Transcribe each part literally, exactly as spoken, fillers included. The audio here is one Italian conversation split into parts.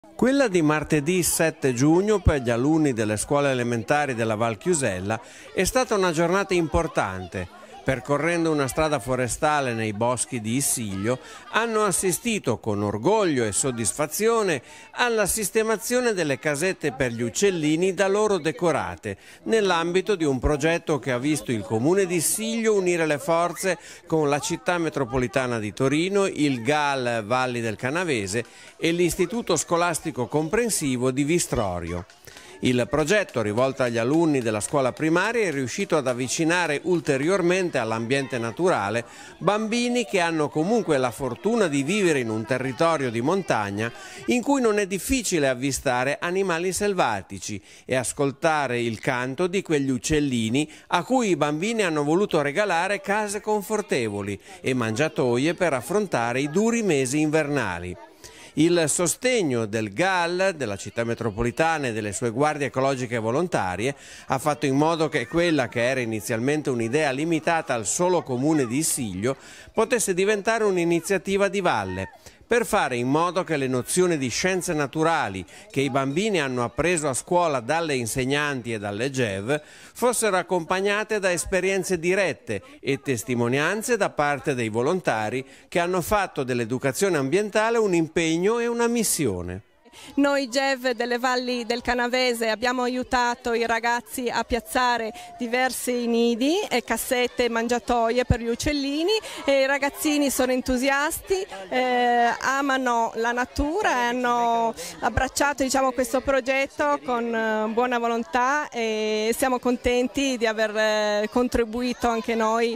Quella di martedì sette giugno per gli alunni delle scuole elementari della Val Chiusella è stata una giornata importante. Percorrendo una strada forestale nei boschi di Issiglio, hanno assistito con orgoglio e soddisfazione alla sistemazione delle casette per gli uccellini da loro decorate, nell'ambito di un progetto che ha visto il Comune di Issiglio unire le forze con la Città Metropolitana di Torino, il G A L Valli del Canavese e l'Istituto Scolastico Comprensivo di Vistrorio. Il progetto, rivolto agli alunni della scuola primaria, è riuscito ad avvicinare ulteriormente all'ambiente naturale bambini che hanno comunque la fortuna di vivere in un territorio di montagna in cui non è difficile avvistare animali selvatici e ascoltare il canto di quegli uccellini a cui i bambini hanno voluto regalare case confortevoli e mangiatoie per affrontare i duri mesi invernali. Il sostegno del G A L, della Città Metropolitana e delle sue guardie ecologiche volontarie ha fatto in modo che quella che era inizialmente un'idea limitata al solo comune di Issiglio potesse diventare un'iniziativa di valle, per fare in modo che le nozioni di scienze naturali che i bambini hanno appreso a scuola dalle insegnanti e dalle G E V fossero accompagnate da esperienze dirette e testimonianze da parte dei volontari che hanno fatto dell'educazione ambientale un impegno e una missione. Noi G E V delle Valli del Canavese abbiamo aiutato i ragazzi a piazzare diversi nidi e cassette mangiatoie per gli uccellini e i ragazzini sono entusiasti, eh, amano la natura e hanno abbracciato, diciamo, questo progetto con eh, buona volontà e siamo contenti di aver eh, contribuito anche noi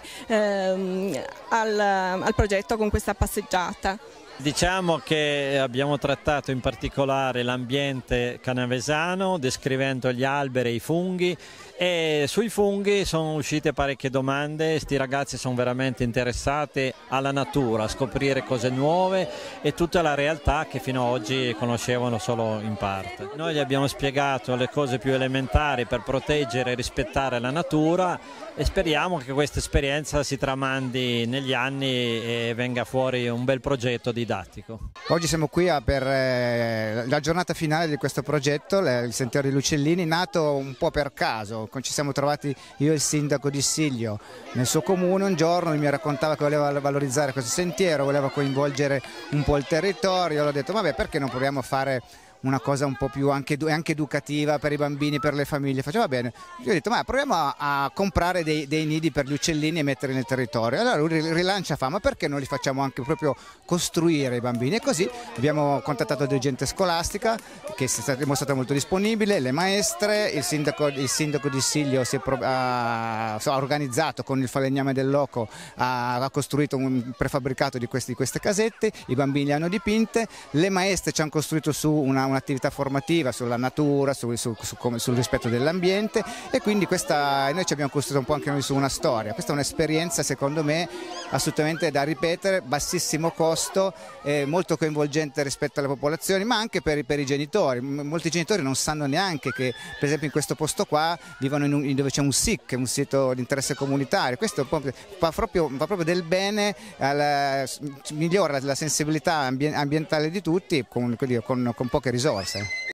eh, al, al progetto con questa passeggiata. Diciamo che abbiamo trattato in particolare l'ambiente canavesano, descrivendo gli alberi e i funghi, e sui funghi sono uscite parecchie domande. Questi ragazzi sono veramente interessati alla natura, a scoprire cose nuove e tutta la realtà che fino ad oggi conoscevano solo in parte. Noi gli abbiamo spiegato le cose più elementari per proteggere e rispettare la natura e speriamo che questa esperienza si tramandi negli anni e venga fuori un bel progetto didattico. Oggi siamo qui per eh, la giornata finale di questo progetto, il Sentiero degli Uccellini, nato un po' per caso. Ci siamo trovati io e il sindaco di Issiglio nel suo comune un giorno, lui mi raccontava che voleva valorizzare questo sentiero, voleva coinvolgere un po' il territorio. Io ho detto vabbè, perché non proviamo a fare una cosa un po' più anche, anche educativa per i bambini, per le famiglie. Faceva bene. Io ho detto ma proviamo a, a comprare dei, dei nidi per gli uccellini e metterli nel territorio. Allora lui rilancia, fa ma perché non li facciamo anche proprio costruire i bambini? E così abbiamo contattato dei gente scolastica che si è dimostrata molto disponibile, le maestre, il sindaco, il sindaco di Issiglio si è pro, ha, ha organizzato con il falegname del loco, ha, ha costruito un prefabbricato di, questi, di queste casette, i bambini le hanno dipinte, le maestre ci hanno costruito su una, un'attività formativa sulla natura, su, su, su, su, sul rispetto dell'ambiente, e quindi questa, noi ci abbiamo costruito un po' anche noi su una storia. Questa è un'esperienza secondo me assolutamente da ripetere, bassissimo costo, eh, molto coinvolgente rispetto alle popolazioni, ma anche per, per i genitori. Molti genitori non sanno neanche che per esempio in questo posto qua vivono in un, dove c'è un S I C, un sito di interesse comunitario. Questo fa proprio, fa proprio del bene, alla, migliora la sensibilità ambientale di tutti con, con, con poche risorse.